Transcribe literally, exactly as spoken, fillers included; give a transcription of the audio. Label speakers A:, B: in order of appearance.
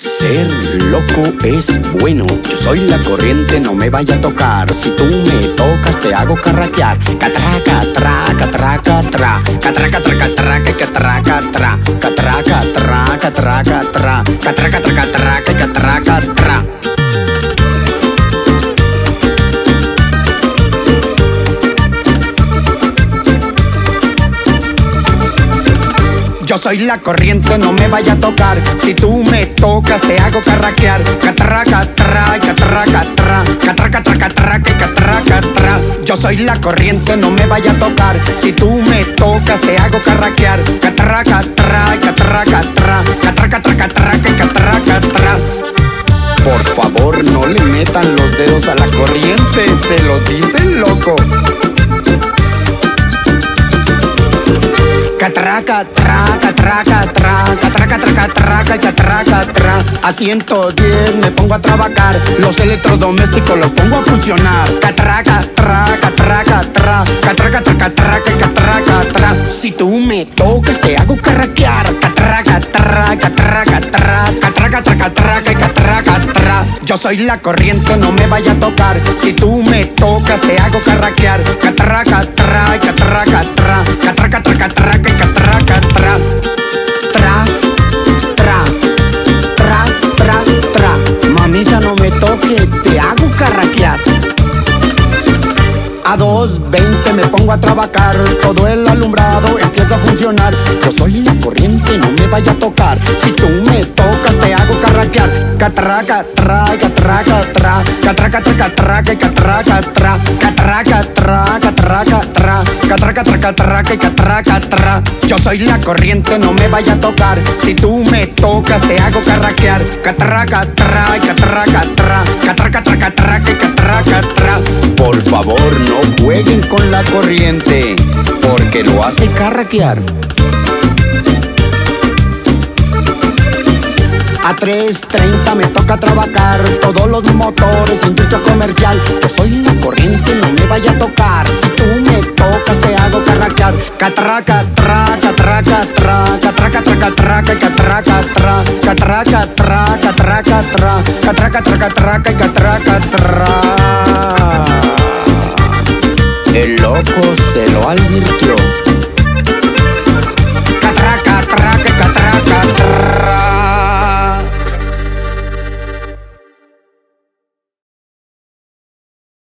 A: Ser loco es bueno, yo soy la corriente, no me vaya a tocar. Si tú me tocas te hago carraquear. Catraca, tra, catraca, tra, catraca, tra, catraca, catraca, tra, catraca, tra, catraca, tra, catraca, tra, catraca, catraca, tra. Yo soy la corriente, no me vaya a tocar. Si tú me tocas te hago carraquear. Catraca, tra, catraca, tra, catraca, tra, catraca, catraca, tra. Yo soy la corriente, no me vaya a tocar. Si tú me tocas te hago carraquear. Catraca, tra, catraca, tra, catraca, tra, catraca, catraca, tra. Por favor, no le metan los dedos a la corriente, se lo dice el loco. Catraca, tra, catraca, tra, catraca, tra, catraca, catraca, tra. A ciento diez me pongo a trabajar, los electrodomésticos los pongo a funcionar. Catraca, tra, catraca, tra, catraca, tra, catraca, catraca, tra. Si tú me tocas te hago carraquear. Catraca, tra, catraca, tra, catraca, tra, catraca, catraca, tra. Yo soy la corriente, no me vaya a tocar. Si tú me tocas te hago carraquear. Catraca, tra, catraca, tra, catraca, tra, catraca, catraca, tra. Tra, tra, tra, tra, tra. Mamita, no me toque, te hago carraquear. A dos veinte me pongo a trabajar, todo el alumbrado empieza a funcionar. Yo soy la corriente, no me vaya a tocar. Si tú me tocas te hago carraquear. Catraca, tra, catraca, tra, catraca, tra, catraca, catraca, tra, catraca, tra, catraca, tra, catraca, tra, catraca, catraca, tra. Yo soy la corriente, no me vaya a tocar. Si tú me tocas te hago carraquear. Catraca, tra, catraca, tra, catraca, tra, catraca, catraca, tra. Por favor, no jueguen con la corriente, porque lo hace carraquear. A tres treinta me toca trabajar, todos los motores, industria comercial. Yo soy la corriente, no me vaya a tocar. Si tú me tocas te hago carraquear. Catraca, tra, catraca, tra, catraca, tra, catraca, catraca, tra, catraca, tra, catraca, tra, catraca, tra, catraca, catraca, tra. El loco se lo advirtió.